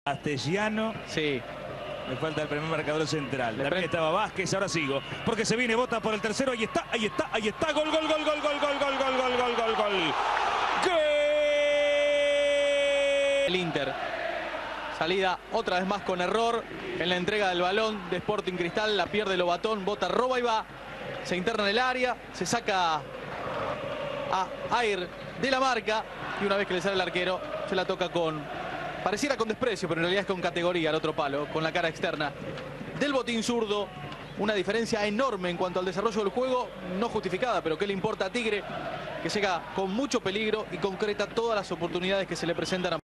Castellano. Sí. Me falta el primer marcador central. También estaba Vázquez, ahora sigo. Porque se viene, bota por el tercero. Ahí está, ahí está, ahí está. Gol, gol, gol, gol, gol, gol, gol, gol, gol, gol, gol, gol. ¡Gol! El Inter. Salida otra vez más con error en la entrega del balón de Sporting Cristal. La pierde Lobatón, bota, roba y va. Se interna en el área, se saca a Air de la marca. Y una vez que le sale el arquero, se la toca con... Pareciera con desprecio, pero en realidad es con categoría al otro palo, con la cara externa del botín zurdo. Una diferencia enorme en cuanto al desarrollo del juego, no justificada, pero ¿qué le importa a Tigre? Que llega con mucho peligro y concreta todas las oportunidades que se le presentan a